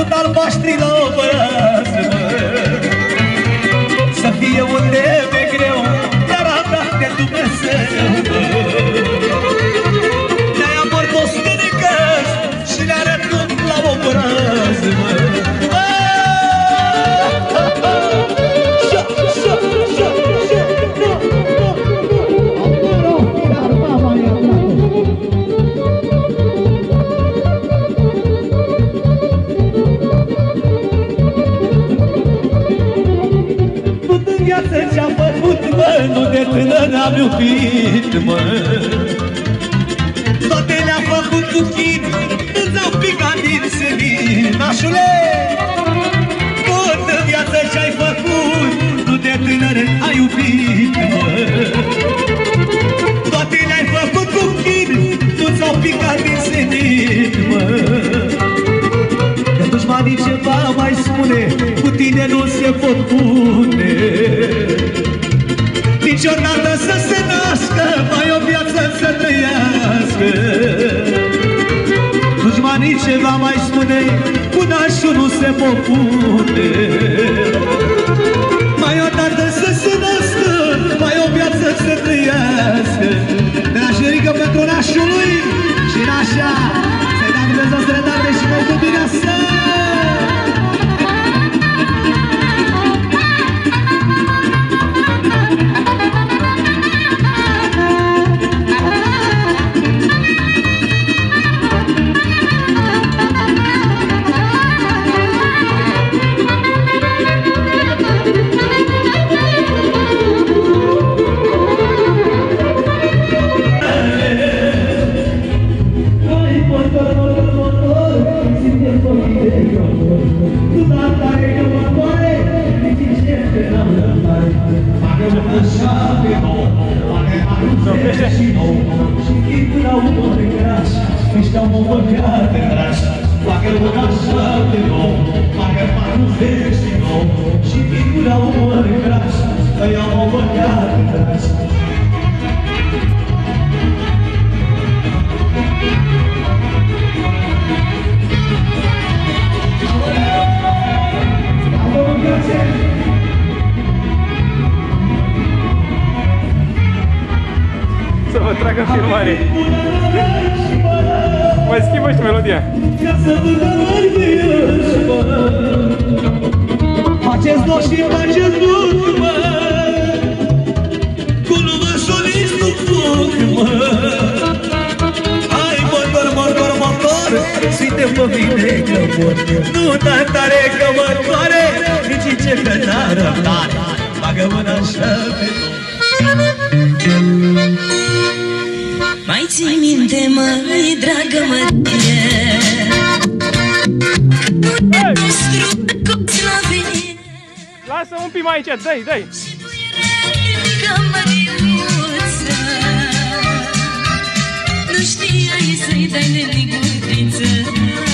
sunt albaștri la obraz, să fie unde e greu, dar a dat de Dumnezeu. Ne-ai amor toți de căși și ne arătăm la obraz. Ce-am făcut, mă, nu de tânăr am iubit, mă. Toate le-am făcut cu chin, îți-au picat din senin, nașule. Tot în viață ce-ai făcut, nu de tânăr ai iubit, mă. Toate le-ai făcut cu chin, nu-ți-au picat din senin, mă. Că dușmanii ceva mai spune, cu tine nu se pot pune. Niciodată să se nască, mai o viață să trăiască. Dușmanii ceva mai spune, cu nașul nu se pot pune. Mai o dată să se nască, mai o viață să trăiască. De la Șerică pentru nașul lui și nașa, să-i dea Dumnezeu să le darde și multă bineasă. Să vă trag în filmare. Mai schimbă și melodia. Faceți loc și faceți loc, mă. Cu lumea solist nu foc, mă. Hai motor, motor, motor, suntem pe mine că mor. Nu da tare că mă doare, nici ce că n-a răbdare. Bagă mâna așa pe mai ții minte, măi, dragă mărie, strucoți la vine. Lasă un pic mai aici, dă-i, dă-i. Că măriuță, nu știai să-i dai de ligutriță.